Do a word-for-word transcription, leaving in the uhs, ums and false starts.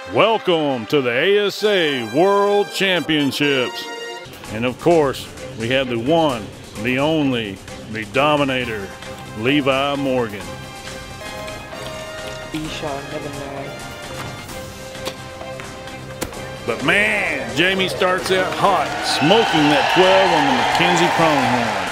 Welcome to the A S A World Championships. And of course, we have the one, the only, the dominator, Levi Morgan. E-shot, never mind. But man, Jamie starts out hot, smoking that twelve on the Mackenzie pronghorn.